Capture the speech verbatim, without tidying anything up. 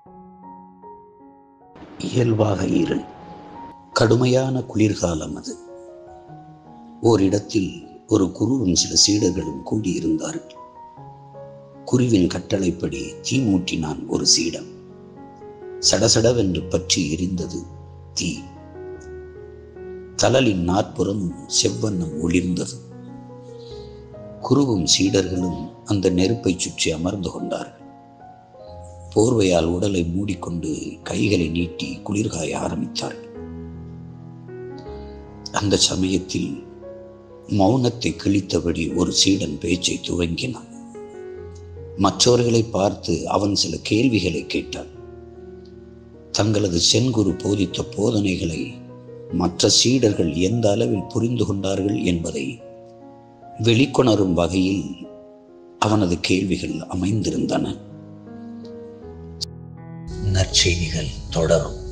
இயல்பாக இரு. கடுமையான குளிர்காலம் அது. ஓரிடத்தில் ஒரு குருவும் சில சீடர்களும் கூடியிருந்தார்கள். குருவின் கட்டளைப்படி தீ மூட்டினான் ஒரு சீடன். சடசடவென்று பற்றி எரிந்தது தீ. தழலின் நாற்புறம் செவ்வண்ணம் ஒளிர்ந்தது. குருவும் சீடர்களும் அந்த நெருப்பை சுற்றி அமர்ந்து கொண்டார்கள். போர்வையால் உடலை மூடிக்கொண்டு கைகளை நீட்டி குளிர்காய ஆரம்பித்தார்கள். அந்த சமயத்தில் மௌனத்தை கிழித்தபடி ஒரு சீடன் பேச்சை துவங்கினான். மற்றவர்களை பார்த்து அவன் சில கேள்விகளை கேட்டான். தங்களது செங்குரு போதித்த போதனைகளை மற்ற சீடர்கள் எந்த அளவில் புரிந்து கொண்டார்கள் என்பதை வெளிக்கொணரும் வகையில் அவனது கேள்விகள் அமைந்திருந்தன. நற்செய்திகள் தொடரும்.